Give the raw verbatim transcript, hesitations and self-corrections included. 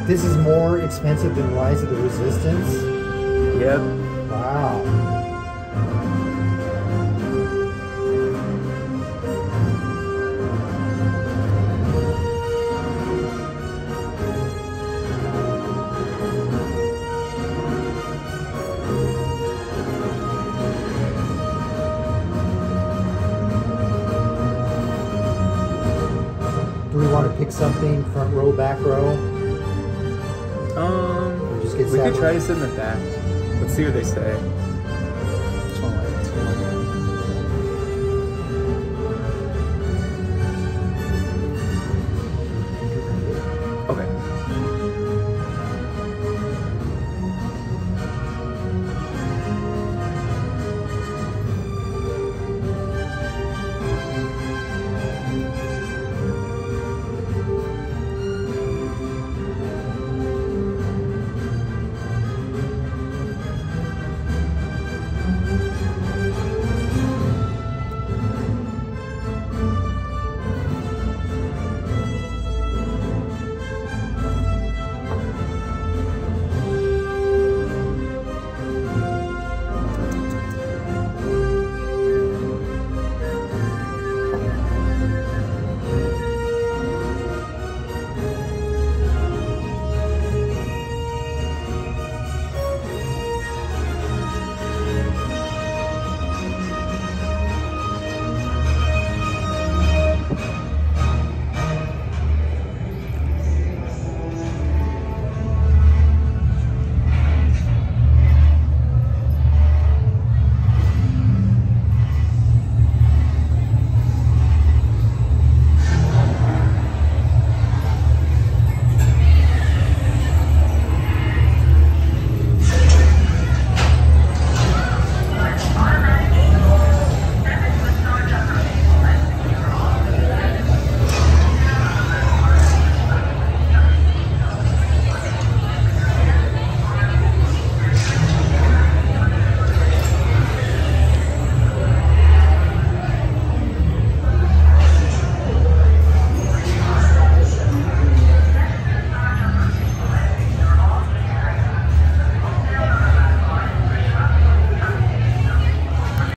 This is more expensive than Rise of the Resistance? Yep. Wow. Do we want to pick something front row, back row? Um, Or just get we could sat try with- to sit in the back. Let's see what they say.